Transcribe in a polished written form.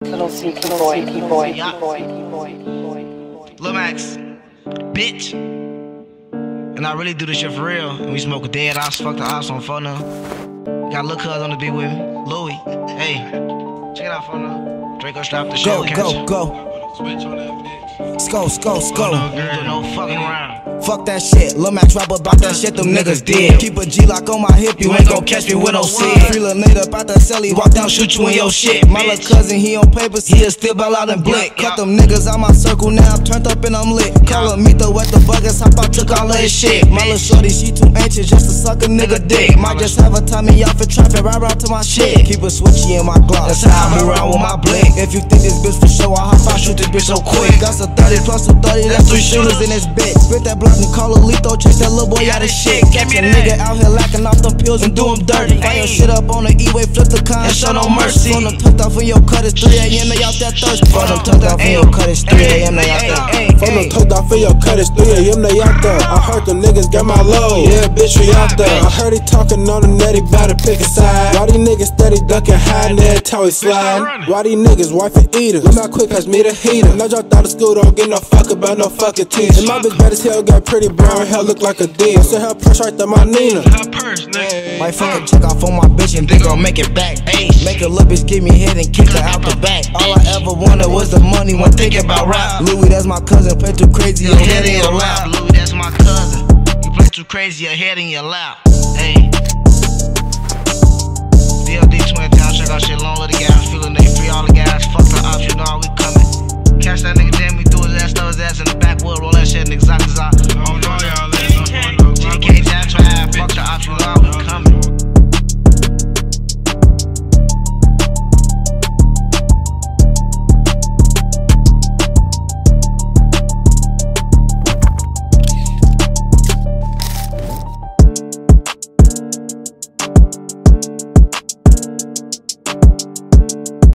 Little Seeky boy. LilMax, bitch. And I really do this shit for real. And we smoke a dead ops, fuck the ops on phone now. Got Lil' Cuz on the beat with me, Louie. Hey, check it out, phone now. Draco strap the shell catch. Go. Sko. No fucking around. Fuck that shit, LilMax rap about that shit them niggas did. Keep a G lock on my hip, you ain't gon' catch me with no seed. Free lil' nigga up out the cell, he walk down, shoot you in your shit. My lil' cousin, he on papers, he'll still ball out and blick. Cut them niggas out my circle, now I'm turned up and I'm lit. Call him Mito at the buggers, hop out, took all of his shit. My lil' shorty, she too anxious just to suck a nigga dick. Might just have a Tommy off in traffic, ride around to my shit. Keep a switchy in my Glock, that's how I move around with my blick. If you think this bitch for show, I hop out, shoot this bitch so quick. Got some 30 plus some 30, that's 3 shooters in this bitch. Spit that block and call a lethal, chase that little boy out of shit. Catch a nigga out here lacking off them pills and do him dirty. Fire shit up on the E-way, flip the con, and show no mercy. From them tucked off in your cut, it's 3 AM, they out that thirst. From them tucked off in your cut, it's 3 AM, they out there. From them tucked off in your cut, it's 3 AM, they out there. I heard them niggas got my load, yeah, bitch, we out there. I heard he talking on the net, he bout to pick a side. Why these niggas steady ducking high, and every time we slide? Why these niggas wife and eaters? Look how quick, pass me the heater. No dropped out of school, don't get no fuck about no fucking teacher. And my bitch bad as hell, got pretty brown hair, look like a deal. I said her purse right there, my Nina. Might fucking check off on my bitch and think I'll make it back. Make a little bitch give me head and kick her out the back. All I ever wanted was the money when thinking about rap. Louie, that's my cousin, play too crazy, your head in your lap. Louie, that's my cousin. You play too crazy, your head in your lap. Hey. DLD 20.